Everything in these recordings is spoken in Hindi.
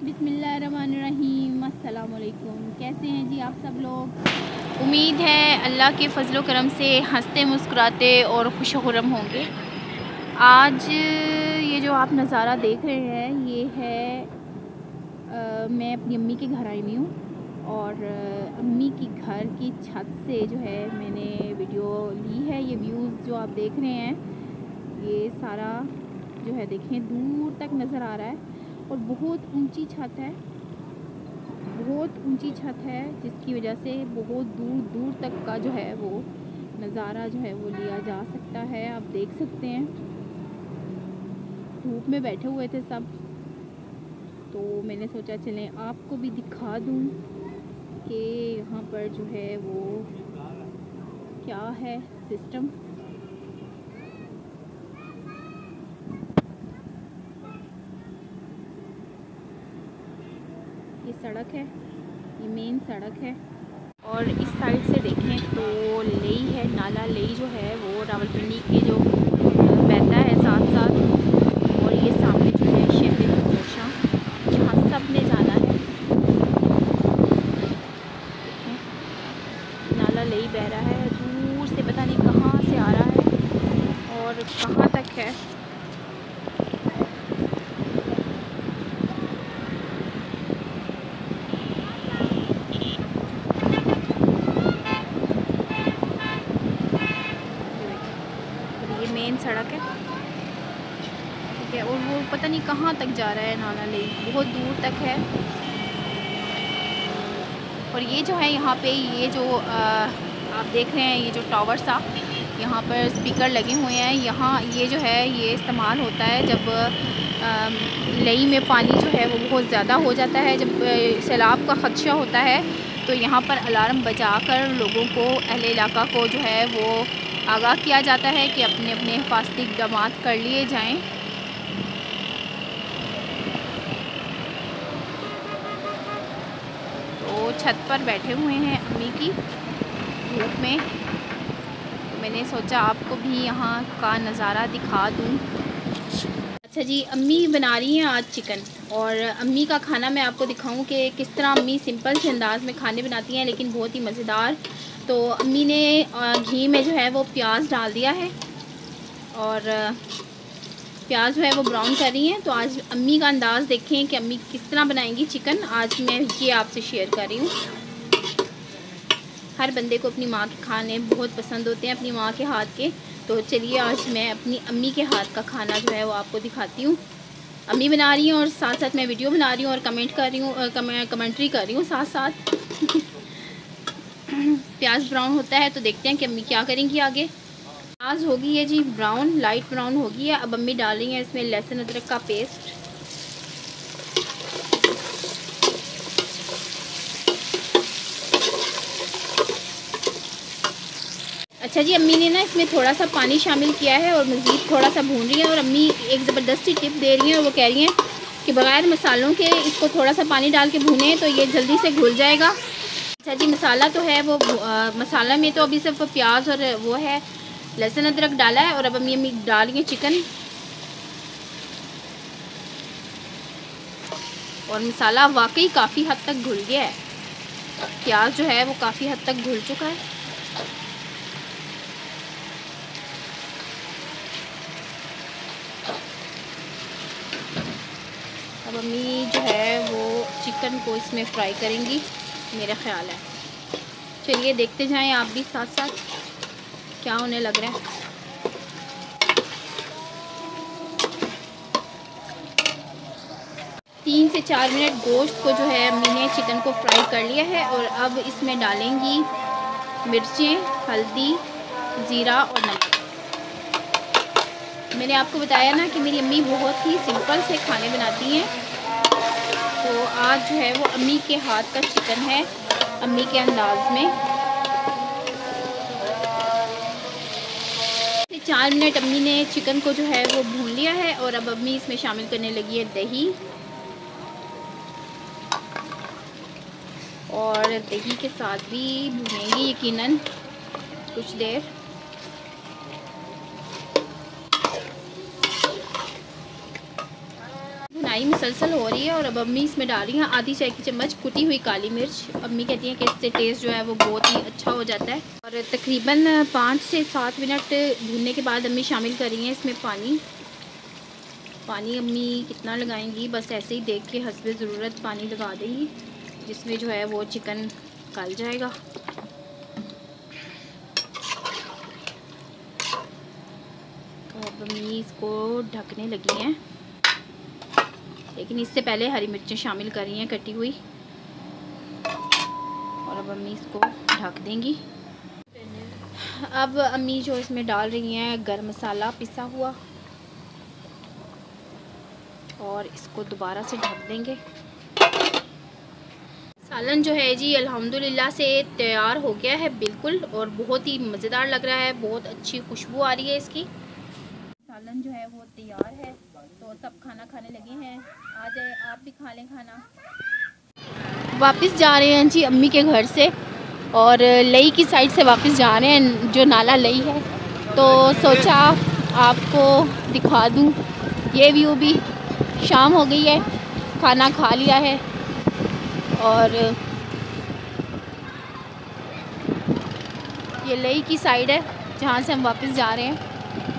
बिस्मिल्लाहिर्रहमानिर्रहीम। अस्सलाम वालेकुम। कैसे हैं जी आप सब लोग? उम्मीद है अल्लाह के फजल करम से हंसते मुस्कुराते और खुशखुर्रम होंगे। आज ये जो आप नज़ारा देख रहे हैं ये है मैं अपनी अम्मी के घर आई हुई हूँ और अम्मी की घर की छत से जो है मैंने वीडियो ली है। ये व्यूज़ जो आप देख रहे हैं ये सारा जो है देखें दूर तक नज़र आ रहा है और बहुत ऊंची छत है, बहुत ऊंची छत है जिसकी वजह से बहुत दूर दूर तक का जो है वो नज़ारा जो है वो लिया जा सकता है। आप देख सकते हैं धूप में बैठे हुए थे सब, तो मैंने सोचा चलें आपको भी दिखा दूं कि यहाँ पर जो है वो क्या है सिस्टम। ये सड़क है, ये मेन सड़क है और इस साइड से देखें तो लेई है, नाला लेई जो है वो रावलपिंडी के जो बहता है साथ साथ। और ये सामने जो है शहर कोशा जहाँ सब ने जाना है। देखें नाला लेई बह रहा है, दूर से पता नहीं कहाँ से आ रहा है और कहाँ तक है। ये मेन सड़क है, ठीक है, और वो पता नहीं कहाँ तक जा रहा है नाला ले, बहुत दूर तक है। और ये जो है यहाँ पे ये जो आप देख रहे हैं ये जो टावर सा यहाँ पर स्पीकर लगे हुए हैं। यहाँ ये जो है ये इस्तेमाल होता है जब लई में पानी जो है वो बहुत ज़्यादा हो जाता है, जब सैलाब का ख़दशा होता है तो यहाँ पर अलार्म बजाकर लोगों को, अहले इलाका को जो है वो आगाह किया जाता है कि अपने अपने हिफाजती इक़दाम कर लिए जाएं। तो छत पर बैठे हुए हैं अम्मी की धूप में, तो मैंने सोचा आपको भी यहाँ का नज़ारा दिखा दूँ। अच्छा जी, अम्मी बना रही हैं आज चिकन और अम्मी का खाना मैं आपको दिखाऊं कि किस तरह अम्मी सिंपल से अंदाज़ में खाने बनाती हैं लेकिन बहुत ही मज़ेदार। तो अम्मी ने घी में जो है वो प्याज डाल दिया है और प्याज जो है वो ब्राउन कर रही हैं। तो आज अम्मी का अंदाज़ देखें कि अम्मी किस तरह बनाएंगी चिकन, आज मैं ये आपसे शेयर कर रही हूँ। हर बंदे को अपनी माँ के खाने बहुत पसंद होते हैं, अपनी माँ के हाथ के। तो चलिए आज मैं अपनी अम्मी के हाथ का खाना जो है वो आपको दिखाती हूँ। अम्मी बना रही हैं और साथ साथ मैं वीडियो बना रही हूँ और कमेंट कर रही हूँ, कमेंट्री कर रही हूँ साथ साथ। प्याज ब्राउन होता है तो देखते हैं कि अम्मी क्या करेंगी आगे। प्याज होगी है जी ब्राउन, लाइट ब्राउन होगी है। अब अम्मी डाल रही हैं इसमें लहसुन अदरक का पेस्ट, अच्छा जी। अम्मी ने ना इसमें थोड़ा सा पानी शामिल किया है और मज़ीद थोड़ा सा भून रही है। और अम्मी एक ज़बरदस्त सी टिप दे रही हैं और वो कह रही हैं कि बग़ैर मसालों के इसको थोड़ा सा पानी डाल के भूनें तो ये जल्दी से घुल जाएगा। अच्छा जी, मसाला तो है वो मसाला में तो अभी सिर्फ प्याज और वो है लहसुन अदरक डाला है। और अब अम्मी डाल रही है चिकन और मसाला वाकई काफ़ी हद तक घुल गया है, प्याज जो है वो काफ़ी हद तक घुल चुका है। अब अम्मी जो है वो चिकन को इसमें फ्राई करेंगी मेरा ख़्याल है। चलिए देखते जाएं आप भी साथ साथ क्या होने लग रहा है। तीन से 4 मिनट गोश्त को जो है अम्मी ने चिकन को फ्राई कर लिया है और अब इसमें डालेंगी मिर्चें, हल्दी, ज़ीरा और नमक। मैंने आपको बताया ना कि मेरी अम्मी बहुत ही सिंपल से खाने बनाती हैं, तो आज जो है वो अम्मी के हाथ का चिकन है, अम्मी के अंदाज में। 4 मिनट अम्मी ने चिकन को जो है वो भून लिया है और अब अम्मी इसमें शामिल करने लगी है दही, और दही के साथ भी भूनेंगी यकीनन कुछ देर। बुनाई मुसलसल हो रही है और अब अम्मी इसमें डाल रही हैं आधी चाय की चम्मच कुटी हुई काली मिर्च। अम्मी कहती हैं कि इससे टेस्ट जो है वो बहुत ही अच्छा हो जाता है। और तकरीबन 5 से 7 मिनट भूनने के बाद अम्मी शामिल कर रही हैं इसमें पानी अम्मी कितना लगाएंगी, बस ऐसे ही देख के हस्बे ज़रूरत पानी लगा देंगी, जिसमें जो है वो चिकन गल जाएगा। तो अब अम्मी इसको ढकने लगी हैं, लेकिन इससे पहले हरी मिर्चें शामिल कर रही हैं कटी हुई। और अब अम्मी इसको ढक देंगी। अब अम्मी जो इसमें डाल रही हैं गरम मसाला पिसा हुआ, और इसको दोबारा से ढक देंगे। सालन जो है जी अल्हम्दुलिल्लाह से तैयार हो गया है बिल्कुल, और बहुत ही मज़ेदार लग रहा है, बहुत अच्छी खुशबू आ रही है इसकी। सालन जो है वो तैयार है, तो सब खाना खाने लगे हैं। आ जाए आप भी खा लें खाना। वापस जा रहे हैं जी अम्मी के घर से, और लई की साइड से वापस जा रहे हैं, जो नाला लई है, तो सोचा आपको दिखा दूँ ये व्यू भी। शाम हो गई है, खाना खा लिया है, और ये लई की साइड है जहाँ से हम वापस जा रहे हैं।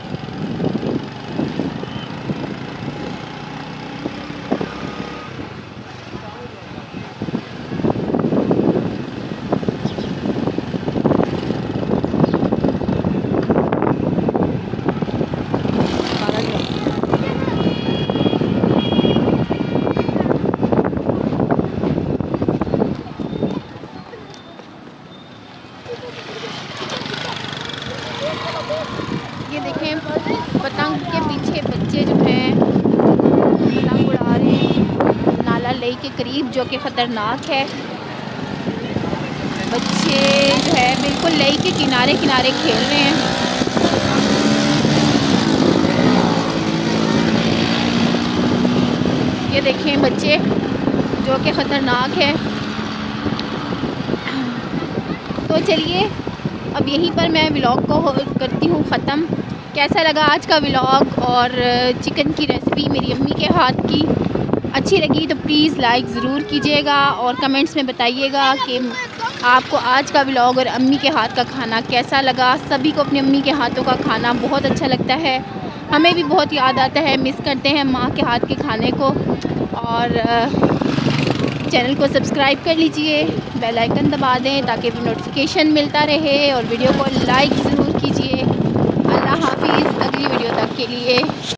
ये देखें पतंग के पीछे बच्चे जो हैं पतंग उड़ा रहे हैं नाला लई के करीब, जो कि ख़तरनाक है। बच्चे जो है बिल्कुल लई के किनारे किनारे खेल रहे हैं। ये देखें बच्चे, जो कि ख़तरनाक है। तो चलिए अब यहीं पर मैं व्लॉग को करती हूँ ख़त्म। कैसा लगा आज का व्लॉग और चिकन की रेसिपी मेरी अम्मी के हाथ की? अच्छी लगी तो प्लीज़ लाइक ज़रूर कीजिएगा, और कमेंट्स में बताइएगा कि आपको आज का व्लॉग और अम्मी के हाथ का खाना कैसा लगा। सभी को अपनी अम्मी के हाथों का खाना बहुत अच्छा लगता है, हमें भी बहुत याद आता है, मिस करते हैं माँ के हाथ के खाने को। और चैनल को सब्सक्राइब कर लीजिए, बेल आइकन दबा दें ताकि नोटिफिकेशन मिलता रहे, और वीडियो को लाइक ज़रूर कीजिए। अल्लाह हाफिज़, अगली वीडियो तक के लिए।